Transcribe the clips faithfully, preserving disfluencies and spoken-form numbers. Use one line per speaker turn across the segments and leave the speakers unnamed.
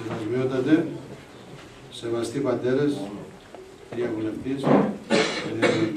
Σεβασμιότατε, σεβαστοί πατέρες, κυρία Βουλευτής, ε,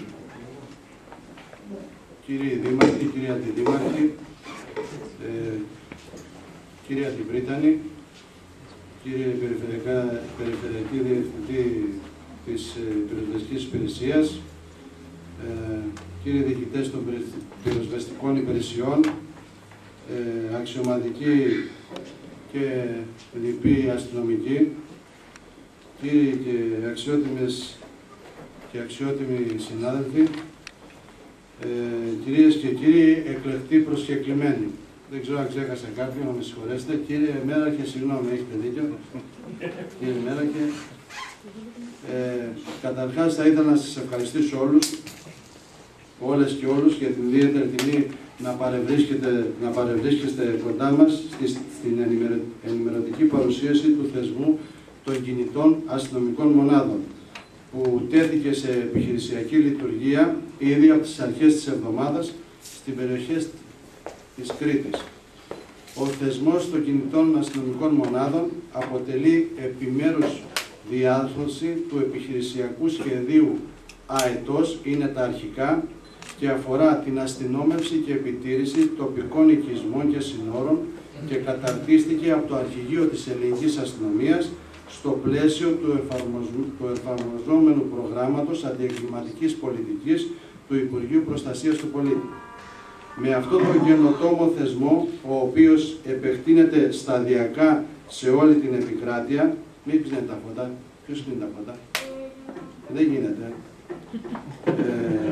κύριοι Δήμαρχοι, κύριοι Αντιδήμαρχοι, ε, κύριοι Αντιπρίτανοι, κύριε Περιφερειακή Διευθυντή της Πυροσβεστικής Υπηρεσίας, ε, κύριοι διοικητές των πυροσβεστικών υπηρεσιών, ε, αξιωματικοί και λοιποί αστυνομικοί, κύριοι και αξιότιμες και αξιότιμοι συνάδελφοι, ε, κυρίες και κύριοι εκλεκτοί προσκεκλημένοι. Δεν ξέρω αν ξέχασα κάποιον, να με συγχωρέσετε. Κύριε Μέραχε, συγγνώμη, έχετε δίκιο. Κύριε Μέραχε, ε, καταρχάς θα ήθελα να σας ευχαριστήσω όλους, όλες και όλους, για την ιδιαίτερη τιμή να παρευρίσκεστε, να παρευρίσκεστε κοντά μας στην ενημερωτική παρουσίαση του θεσμού των κινητών αστυνομικών μονάδων, που τέθηκε σε επιχειρησιακή λειτουργία ήδη από τις αρχές της εβδομάδας στην περιοχή της Κρήτης. Ο θεσμός των κινητών αστυνομικών μονάδων αποτελεί επιμέρους διάρθρωση του επιχειρησιακού σχεδίου ΑΕΤΟΣ, είναι τα αρχικά, και αφορά την αστυνόμευση και επιτήρηση τοπικών οικισμών και συνόρων και καταρτίστηκε από το Αρχηγείο της Ελληνικής Αστυνομίας στο πλαίσιο του, του εφαρμοζόμενου προγράμματος αντιεγκληματικής πολιτικής του Υπουργείου Προστασίας του Πολίτη. Με αυτόν τον καινοτόμο θεσμό, ο οποίος επεκτείνεται σταδιακά σε όλη την επικράτεια, μην κλείνει τα φώτα, ποιος κλείνει τα φώτα, δεν γίνεται. Ε,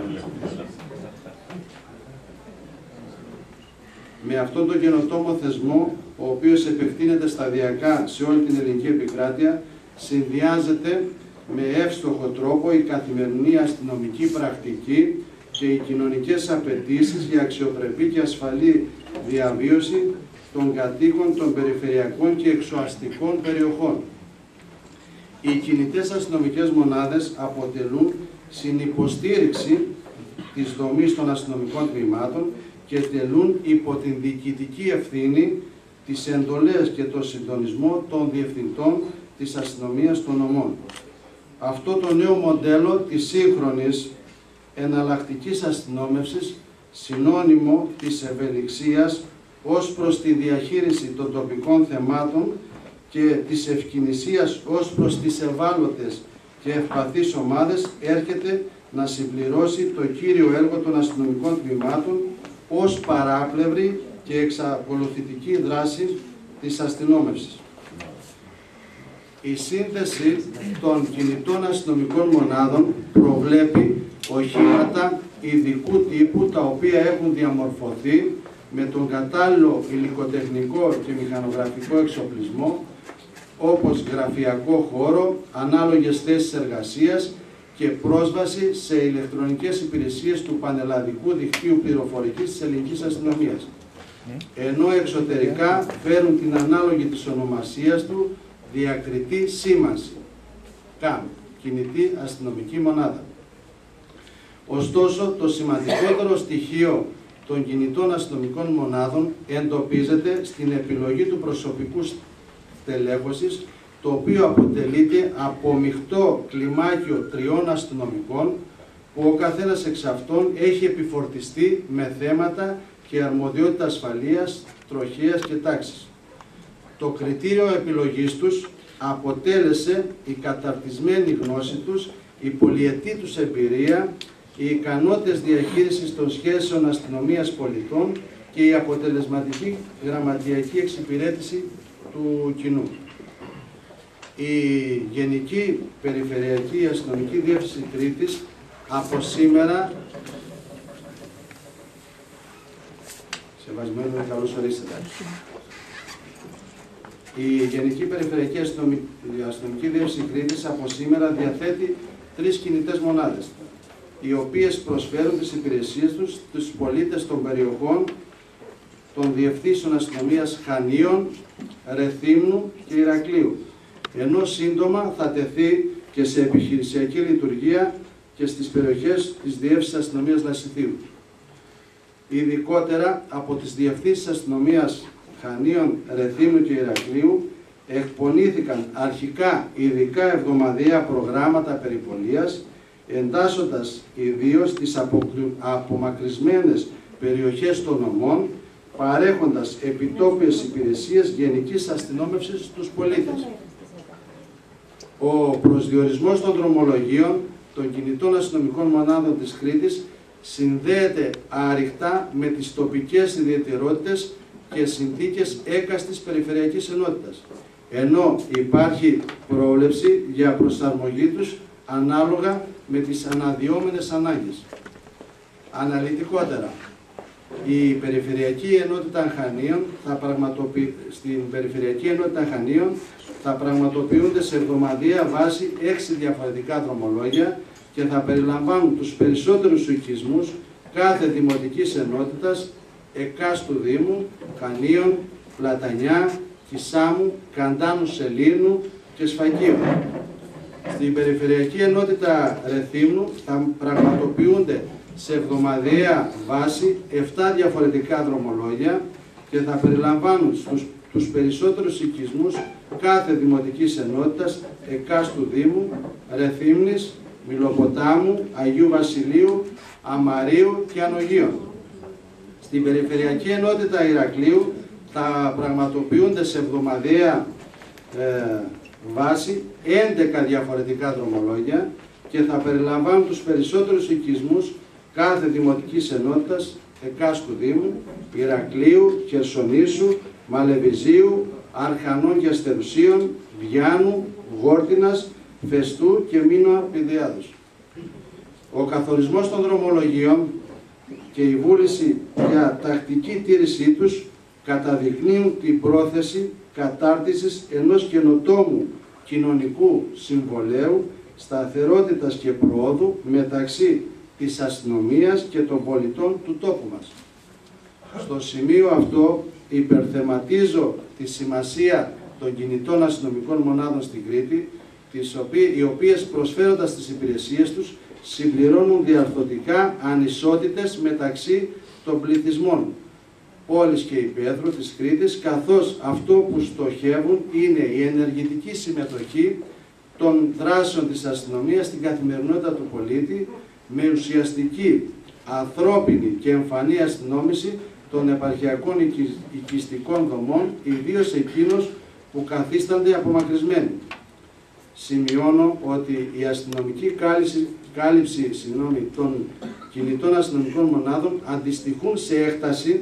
με αυτόν τον καινοτόμο θεσμό, ο οποίος επεκτείνεται σταδιακά σε όλη την ελληνική επικράτεια, συνδυάζεται με εύστοχο τρόπο η καθημερινή αστυνομική πρακτική και οι κοινωνικές απαιτήσεις για αξιοπρεπή και ασφαλή διαβίωση των κατοίκων των περιφερειακών και εξωαστικών περιοχών. Οι κινητές αστυνομικές μονάδες αποτελούν συνυποστήριξη της δομής των αστυνομικών τμήματων και τελούν υπό την διοικητική ευθύνη τις εντολές και το συντονισμό των διευθυντών της αστυνομίας των νομών. Αυτό το νέο μοντέλο της σύγχρονης εναλλακτικής αστυνόμευσης, συνώνυμο της ευελιξίας ως προς τη διαχείριση των τοπικών θεμάτων και της ευκινησίας ως προς τις ευάλωτες και ευπαθείς ομάδες, έρχεται να συμπληρώσει το κύριο έργο των αστυνομικών τμήματων ως παράπλευρη και εξακολουθητική δράση της αστυνόμευσης. Η σύνθεση των κινητών αστυνομικών μονάδων προβλέπει οχήματα ειδικού τύπου, τα οποία έχουν διαμορφωθεί με τον κατάλληλο υλικοτεχνικό και μηχανογραφικό εξοπλισμό, όπως γραφειακό χώρο, ανάλογες θέσεις εργασίας και πρόσβαση σε ηλεκτρονικές υπηρεσίες του πανελλαδικού δικτύου πληροφορικής της ελληνικής αστυνομίας, ενώ εξωτερικά φέρουν την ανάλογη της ονομασίας του διακριτή σήμανση, ΚΑΜ, κινητή αστυνομική μονάδα. Ωστόσο, το σημαντικότερο στοιχείο των κινητών αστυνομικών μονάδων εντοπίζεται στην επιλογή του προσωπικού στελέχωσης, το οποίο αποτελείται από μειχτό κλιμάκιο τριών αστυνομικών, που ο καθένας εξ αυτών έχει επιφορτιστεί με θέματα και αρμοδιότητα ασφαλείας, τροχέας και τάξης. Το κριτήριο επιλογής τους αποτέλεσε η καταρτισμένη γνώση τους, η πολυετή τους εμπειρία, οι ικανότητες διαχείρισης των σχέσεων αστυνομίας πολιτών και η αποτελεσματική γραμματιακή εξυπηρέτηση του κοινού. Η Γενική Περιφερειακή Αστυνομική Διεύθυνση Κρήτης από σήμερα, σεβασμένο, καλώς ορίσατε. Η Γενική Περιφερειακή Αστυνομική Διεύθυνση Κρήτης από σήμερα διαθέτει τρεις κινητές μονάδες, οι οποίες προσφέρουν τις υπηρεσίες τους στους πολίτες των περιοχών των διευθύνσεων αστυνομίας Χανίων, Ρεθύμνου και Ηρακλείου, ενώ σύντομα θα τεθεί και σε επιχειρησιακή λειτουργία και στις περιοχές της Διεύθυνσης Αστυνομίας Λασιθίου. Ειδικότερα από τις διευθύνσεις αστυνομίας Χανίων, Ρεθύμνου και Ηρακλείου εκπονήθηκαν αρχικά ειδικά εβδομαδιαία προγράμματα περιπολίας, εντάσσοντας ιδίως τις απομακρυσμένες περιοχές των νομών, παρέχοντας επιτόπιες υπηρεσίες γενικής αστυνόμευσης στους πολίτες. Ο προσδιορισμός των δρομολογίων των κινητών αστυνομικών μονάδων της Κρήτης συνδέεται άρρηκτα με τις τοπικές ιδιαιτερότητες και συνθήκες έκαστης περιφερειακής ενότητας, ενώ υπάρχει πρόβλεψη για προσαρμογή τους ανάλογα με τις αναδυόμενες ανάγκες. Αναλυτικότερα, η Περιφερειακή Ενότητα Χανίων θα πραγματοποιη... στην Περιφερειακή Ενότητα Χανίων θα πραγματοποιούνται σε εβδομαδιαία βάση έξι διαφορετικά δρομολόγια και θα περιλαμβάνουν τους περισσότερους οικισμούς κάθε δημοτικής ενότητας εκάστου Δήμου, Χανίων, Πλατανιά, Κισάμου, Καντάνου Σελήνου και Σφαγίου. Στην Περιφερειακή Ενότητα Ρεθύμνου θα πραγματοποιούνται σε εβδομαδιαία βάση επτά διαφορετικά δρομολόγια και θα περιλαμβάνουν στους, τους περισσότερους οικισμούς κάθε δημοτικής ενότητας εκάστου Δήμου, Ρεθύμνης, Μιλοποτάμου, Αγίου Βασιλείου, Αμαρίου και Ανογίων. Στην Περιφερειακή Ενότητα Ηρακλείου θα πραγματοποιούνται σε εβδομαδιαία ε, βάση έντεκα διαφορετικά δρομολόγια και θα περιλαμβάνουν τους περισσότερους οικισμούς κάθε δημοτικής ενότητας εκάστου Δήμου, Ηρακλείου, Χερσονήσου, Μαλεβιζίου, Αρχανών και Αστερουσίων, Βιάνου, Γόρτινας, Φεστού και Μήνωα Πηδιάδους. Ο καθορισμός των δρομολογίων και η βούληση για τακτική τήρησή τους καταδεικνύουν την πρόθεση κατάρτισης ενός καινοτόμου κοινωνικού συμβολέου, σταθερότητας και προόδου μεταξύ της αστυνομίας και των πολιτών του τόπου μας. Στο σημείο αυτό υπερθεματίζω τη σημασία των κινητών αστυνομικών μονάδων στην Κρήτη, οι οποίες προσφέροντας τις υπηρεσίες τους συμπληρώνουν διαρθρωτικά ανισότητες μεταξύ των πληθυσμών πόλης και υπαίθρου της Κρήτης, καθώς αυτό που στοχεύουν είναι η ενεργητική συμμετοχή των δράσεων της αστυνομίας στην καθημερινότητα του πολίτη, με ουσιαστική, ανθρώπινη και εμφανή αστυνόμηση των επαρχιακών οικιστικών δομών, ιδίως εκείνους που καθίστανται απομακρυσμένοι. Σημειώνω ότι η αστυνομική κάλυψη, κάλυψη συγγνώμη, των κινητών αστυνομικών μονάδων αντιστοιχούν σε έκταση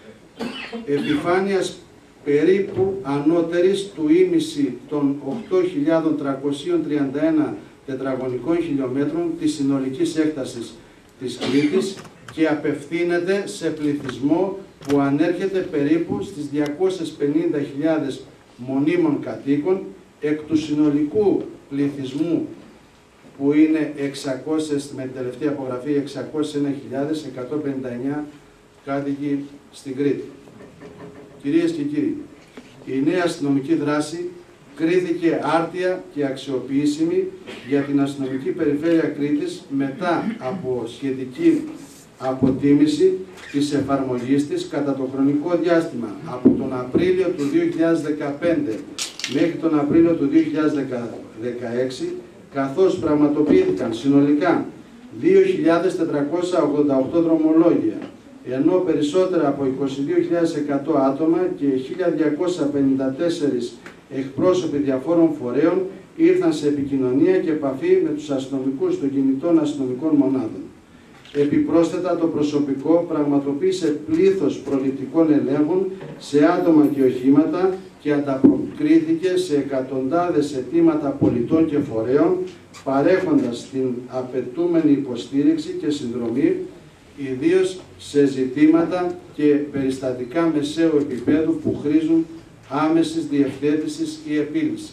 επιφάνειας περίπου ανώτερης του ίμιση των οκτώ χιλιάδες τριακόσια τριάντα ένα τετραγωνικών χιλιόμετρων της συνολικής έκτασης της Κρήτης και απευθύνεται σε πληθυσμό που ανέρχεται περίπου στις διακόσιες πενήντα χιλιάδες μονίμων κατοίκων εκ του συνολικού πληθυσμού που είναι εξακόσιες, με την τελευταία απογραφή εξακόσιες ένα χιλιάδες εκατόν πενήντα εννέα κάτοικοι στην Κρήτη. Κυρίες και κύριοι, η νέα αστυνομική δράση κρίθηκε άρτια και αξιοποιήσιμη για την αστυνομική περιφέρεια Κρήτης μετά από σχετική αποτίμηση της εφαρμογής της κατά το χρονικό διάστημα από τον Απρίλιο του δύο χιλιάδες δεκαπέντε μέχρι τον Απρίλιο του δύο χιλιάδες δεκαέξι, καθώς πραγματοποιήθηκαν συνολικά δύο χιλιάδες τετρακόσια ογδόντα οκτώ δρομολόγια, ενώ περισσότερα από είκοσι δύο χιλιάδες εκατό άτομα και χίλια διακόσια πενήντα τέσσερις εκπρόσωποι διαφόρων φορέων ήρθαν σε επικοινωνία και επαφή με τους αστυνομικούς των κινητών αστυνομικών μονάδων. Επιπρόσθετα, το προσωπικό πραγματοποίησε πλήθος προληπτικών ελέγχων σε άτομα και οχήματα και ανταποκρίθηκε σε εκατοντάδες αιτήματα πολιτών και φορέων, παρέχοντας την απαιτούμενη υποστήριξη και συνδρομή, ιδίως σε ζητήματα και περιστατικά μεσαίου επίπεδου που χρήζουν άμεσης διευθέτησης ή επίλυσης.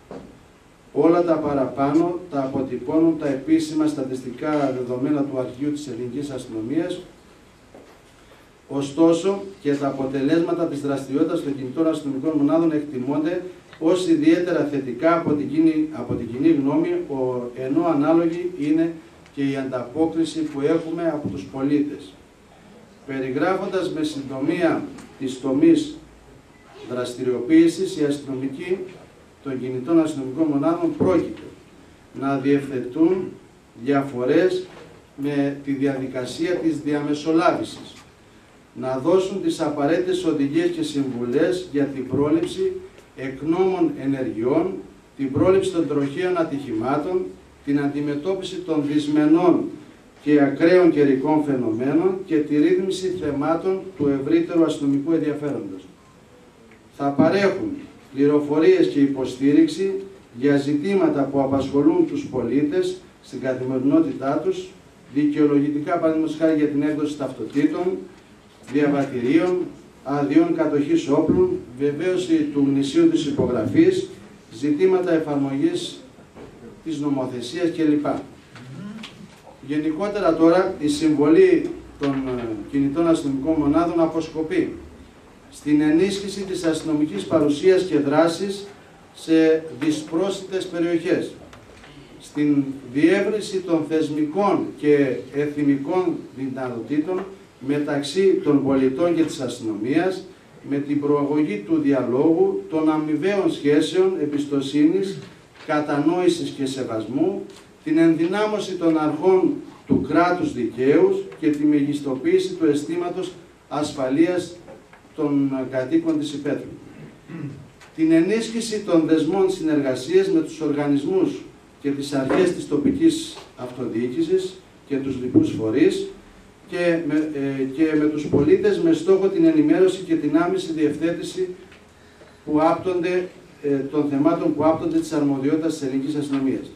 Όλα τα παραπάνω τα αποτυπώνουν τα επίσημα στατιστικά δεδομένα του Αρχείου της Ελληνικής Αστυνομίας. Ωστόσο, και τα αποτελέσματα της δραστηριότητας των κινητών αστυνομικών μονάδων εκτιμώνται ως ιδιαίτερα θετικά από την κοινή, από την κοινή γνώμη, ενώ ανάλογη είναι και η ανταπόκριση που έχουμε από τους πολίτες. Περιγράφοντας με συντομία τις τομείς δραστηριοποίησης, η αστυνομική των κινητών αστυνομικών μονάδων πρόκειται να διευθετούν διαφορές με τη διαδικασία της διαμεσολάβησης, να δώσουν τις απαραίτητες οδηγίες και συμβουλές για την πρόληψη εκνόμων ενεργειών, την πρόληψη των τροχαίων ατυχημάτων, την αντιμετώπιση των δυσμενών και ακραίων καιρικών φαινομένων και τη ρύθμιση θεμάτων του ευρύτερου αστυνομικού ενδιαφέροντος. Θα παρέχουν πληροφορίες και υποστήριξη για ζητήματα που απασχολούν τους πολίτες στην καθημερινότητά τους, δικαιολογητικά παραδείγματος χάρη για την έκδοση ταυτοτήτων, διαβατηρίων, αδειών κατοχής όπλων, βεβαίωση του γνησίου της υπογραφής, ζητήματα εφαρμογής της νομοθεσίας κλπ. Γενικότερα τώρα η συμβολή των κινητών αστυνομικών μονάδων αποσκοπεί στην ενίσχυση της αστυνομικής παρουσίας και δράσης σε δυσπρόσιτες περιοχές, στην διεύρυνση των θεσμικών και εθνικών δυνατοτήτων μεταξύ των πολιτών και της αστυνομίας, με την προαγωγή του διαλόγου, των αμοιβαίων σχέσεων εμπιστοσύνης, κατανόησης και σεβασμού, την ενδυνάμωση των αρχών του κράτους δικαίου και τη μεγιστοποίηση του αισθήματος ασφαλείας των κατοίκων της υπαίθρου. Την ενίσχυση των δεσμών συνεργασίας με τους οργανισμούς και τις αρχές της τοπικής αυτοδιοίκησης και τους λοιπούς φορείς και με, ε, και με τους πολίτες με στόχο την ενημέρωση και την άμεση διευθέτηση που άπτονται, ε, των θεμάτων που άπτονται της αρμοδιότητας της ελληνικής αστυνομίας.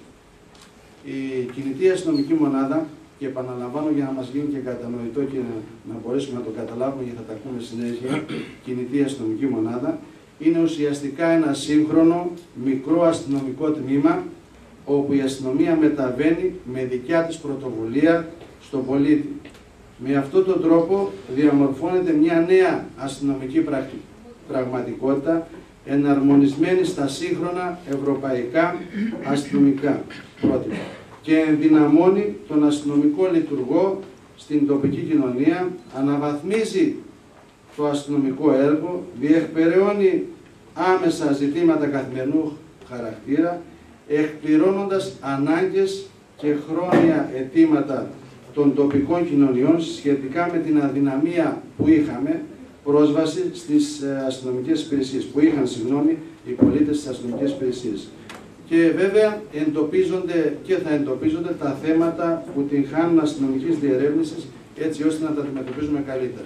Η κινητή αστυνομική μονάδα, και επαναλαμβάνω για να μας γίνει και κατανοητό και να, να μπορέσουμε να το καταλάβουμε και θα τα ακούμε συνέχεια, κινητή αστυνομική μονάδα, είναι ουσιαστικά ένα σύγχρονο μικρό αστυνομικό τμήμα όπου η αστυνομία μεταβαίνει με δικιά της πρωτοβουλία στον πολίτη. Με αυτόν τον τρόπο διαμορφώνεται μια νέα αστυνομική πραγματικότητα εναρμονισμένη στα σύγχρονα ευρωπαϊκά αστυνομικά πρότυπα και ενδυναμώνει τον αστυνομικό λειτουργό στην τοπική κοινωνία, αναβαθμίζει το αστυνομικό έργο, διεκπεραιώνει άμεσα ζητήματα καθημερινού χαρακτήρα, εκπληρώνοντας ανάγκες και χρόνια αιτήματα των τοπικών κοινωνιών σχετικά με την αδυναμία που είχαμε πρόσβαση στις αστυνομικές υπηρεσίες, που είχαν, συγγνώμη, οι πολίτες στις αστυνομικές υπηρεσίες. Και βέβαια εντοπίζονται και θα εντοπίζονται τα θέματα που την χάνουν αστυνομικής διερεύνησης, έτσι ώστε να τα αντιμετωπίζουμε καλύτερα.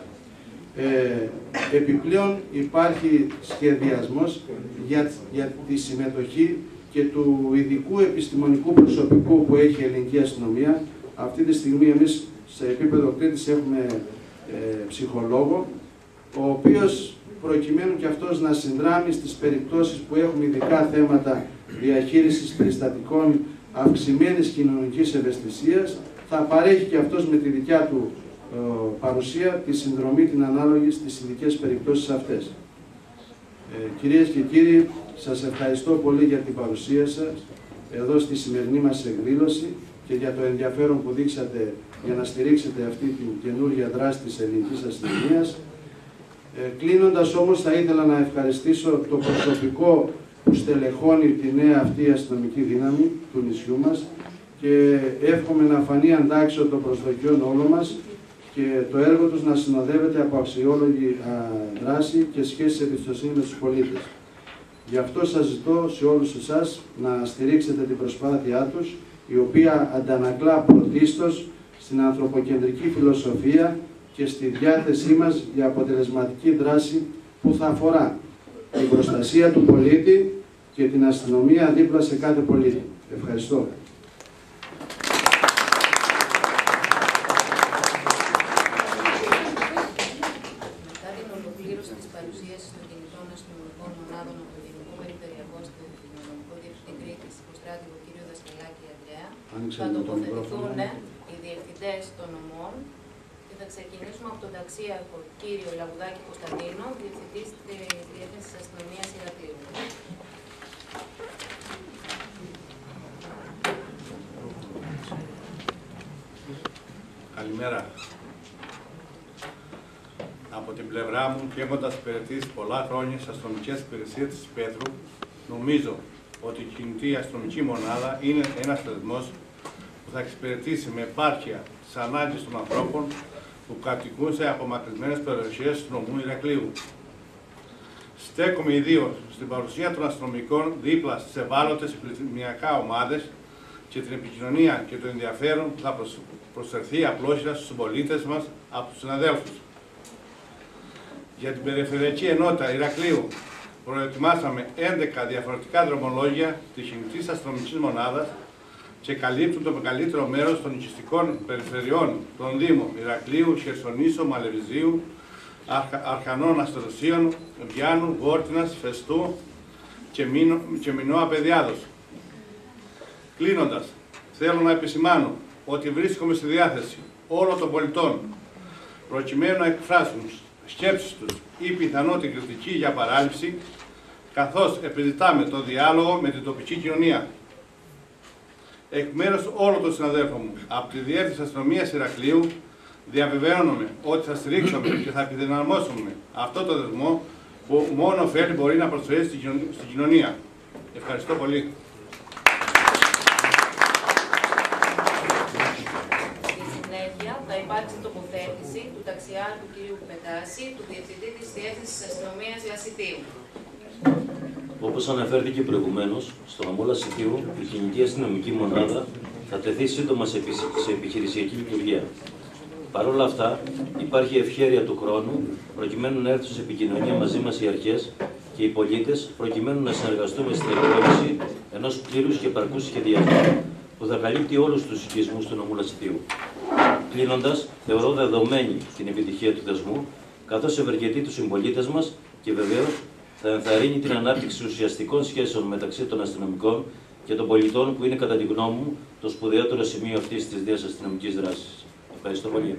Ε, επιπλέον υπάρχει σχεδιασμός για, για τη συμμετοχή και του ειδικού επιστημονικού προσωπικού που έχει η ελληνική αστυνομία. Αυτή τη στιγμή εμείς σε επίπεδο Κρήτης έχουμε ε, ψυχολόγο, ο οποίος προκειμένου και αυτός να συνδράμει στις περιπτώσεις που έχουμε ειδικά θέματα διαχείρισης περιστατικών αυξημένης κοινωνικής ευαισθησίας, θα παρέχει και αυτός με τη δικιά του ε, παρουσία τη συνδρομή την ανάλογη στις ειδικές περιπτώσεις αυτές. Ε, κυρίες και κύριοι, σας ευχαριστώ πολύ για την παρουσία σας εδώ στη σημερινή μας εκδήλωση και για το ενδιαφέρον που δείξατε για να στηρίξετε αυτή την καινούργια δράση της ελληνικής αστυνομίας. Ε, κλείνοντας όμως, θα ήθελα να ευχαριστήσω το προσωπικό που στελεχώνει τη νέα αυτή αστυνομική δύναμη του νησιού μας και εύχομαι να φανεί αντάξιο των προσδοκιών όλων μας και το έργο τους να συνοδεύεται από αξιόλογη α, δράση και σχέσεις εμπιστοσύνη με τους πολίτες. Γι' αυτό σας ζητώ σε όλους εσάς να στηρίξετε την προσπάθειά τους, η οποία αντανακλά πρωτίστως στην ανθρωποκεντρική φιλοσοφία και στη διάθεσή μας για αποτελεσματική δράση που θα αφορά την προστασία του πολίτη και την αστυνομία δίπλα σε κάθε πολίτη. Ευχαριστώ.
Μετά την ολοκλήρωση της παρουσίασης των κινητών αστυνομικών μονάδων από τον Γενικό Περιφερειακό Αστυνομικό Διευθυντή Κρήτης, υποστράτηγο κ. Δασκαλάκη Ανδρέα, θα τοποθετηθούν οι διευθυντές των νομών και θα ξεκινήσουμε από τον ταξίαρχο κ. Λαγουδάκη Κωνσταντίνο, διευθυντής της Διεύθυνσης Αστυνομίας Ηρακλείου.
Καλημέρα. Από την πλευρά μου και έχοντας υπηρετήσει πολλά χρόνια στις αστυνομικές υπηρεσίες της Πέτρου,
νομίζω ότι η κινητή αστυνομική μονάδα είναι ένας θεσμός που θα εξυπηρετήσει με επάρκεια τις ανάγκες των ανθρώπων που κατοικούν σε απομακρυσμένες περιοχές του νομού Ηρακλείου. Στέκομαι ιδίως στην παρουσία των αστυνομικών δίπλα στις ευάλωτες πληθυσμιακά ομάδες και την επικοινωνία και το ενδιαφέρον που θα προσφερθεί απλώσια στους συμπολίτες μας από τους συναδέλφους. Για την Περιφερειακή Ενότητα Ηρακλείου προετοιμάσαμε έντεκα διαφορετικά δρομολόγια της κινητής αστυνομικής μονάδας και καλύπτουν το μεγαλύτερο μέρος των οικιστικών περιφερειών των Δήμων Ηρακλείου, Χερσονήσου, Μαλεβιζίου, Αρχανών Αστεροσίων, Βιάννου, Βόρτινας, Φεστού και, Μίνο, και Μινώα Παιδιάδος. Κλείνοντας, θέλω να επισημάνω ότι βρίσκομαι στη διάθεση όλων των πολιτών προκειμένου να εκφράσουν σκέψεις τους ή πιθανό την κριτική για παράληψη, καθώς επιζητάμε το διάλογο με την τοπική κοινωνία. Εκ μέρους όλων των συναδέλφων μου από τη Διεύθυνση Αστυνομίας Ηρακλείου, διαβεβαίωνομαι ότι θα στηρίξουμε και θα επιδυναμώσουμε αυτό το δεσμό που μόνο ωφέλη μπορεί να προσφέρει στην κοινωνία. Ευχαριστώ πολύ.
Στη συνέχεια θα υπάρξει τοποθέτηση του ταξιάρχου κ. Πετάση, του Διευθυντή της Διεύθυνσης Αστυνομίας Λασιτίου.
Όπως αναφέρθηκε προηγουμένως, στο νομό Λασιτίου, η κινητή αστυνομική μονάδα θα τεθεί σύντομα σε επιχειρησιακή λειτουργία. Παρ' όλα αυτά, υπάρχει ευχέρεια του χρόνου προκειμένου να έρθουν σε επικοινωνία μαζί μας οι αρχές και οι πολίτες, προκειμένου να συνεργαστούμε στην εκπαίδευση ενός πλήρους και επαρκούς σχεδιασμού που θα καλύπτει όλους τους οικισμούς του νομού Λασιτίου. Κλείνοντας, θεωρώ δεδομένη την επιτυχία του θεσμού, καθώς ευεργετεί τους συμπολίτες μας και βεβαίως θα ενθαρρύνει την ανάπτυξη ουσιαστικών σχέσεων μεταξύ των αστυνομικών και των πολιτών, που είναι κατά τη γνώμη μου το σπουδαιότερο σημείο αυτής της νέας αστυνομικής δράσης. Ευχαριστώ πολύ.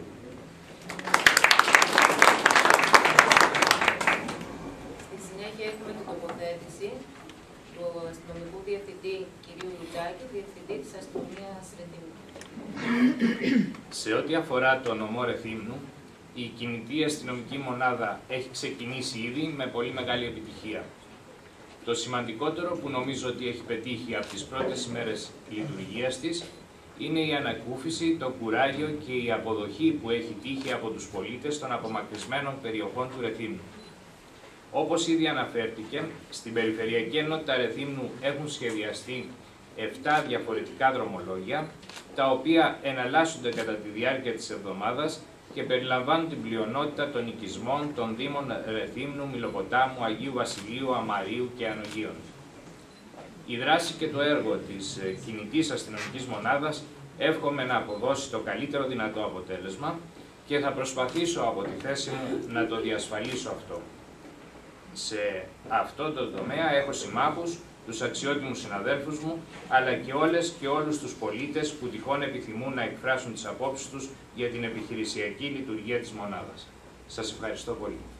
Στη συνέχεια έχουμε την τοποθέτηση του αστυνομικού διευθυντή κ. Λουτζάκη, διευθυντή της αστυνομίας Ρεθύμνου.
Σε ό,τι αφορά το νομό Ρεθύμνου, η κινητή αστυνομική μονάδα έχει ξεκινήσει ήδη με πολύ μεγάλη επιτυχία. Το σημαντικότερο που νομίζω ότι έχει πετύχει από τις πρώτες ημέρες λειτουργίας της είναι η ανακούφιση, το κουράγιο και η αποδοχή που έχει τύχει από τους πολίτες των απομακρυσμένων περιοχών του Ρεθύμνου. Όπως ήδη αναφέρθηκε, στην Περιφερειακή Ενότητα Ρεθύμνου έχουν σχεδιαστεί επτά διαφορετικά δρομολόγια, τα οποία εναλλάσσονται κατά τη διάρκεια της εβδομάδας και περιλαμβάνουν την πλειονότητα των οικισμών των Δήμων Ρεθύμνου, Μιλοποτάμου, Αγίου Βασιλείου, Αμαρίου και Ανογίων. Η δράση και το έργο της κινητής αστυνομικής μονάδας εύχομαι να αποδώσει το καλύτερο δυνατό αποτέλεσμα και θα προσπαθήσω από τη θέση μου να το διασφαλίσω αυτό. Σε αυτό το τομέα έχω συμμάχους, τους αξιότιμους συναδέλφους μου, αλλά και όλες και όλους τους πολίτες που τυχόν επιθυμούν να εκφράσουν τις απόψεις τους για την επιχειρησιακή λειτουργία της μονάδας. Σας ευχαριστώ πολύ.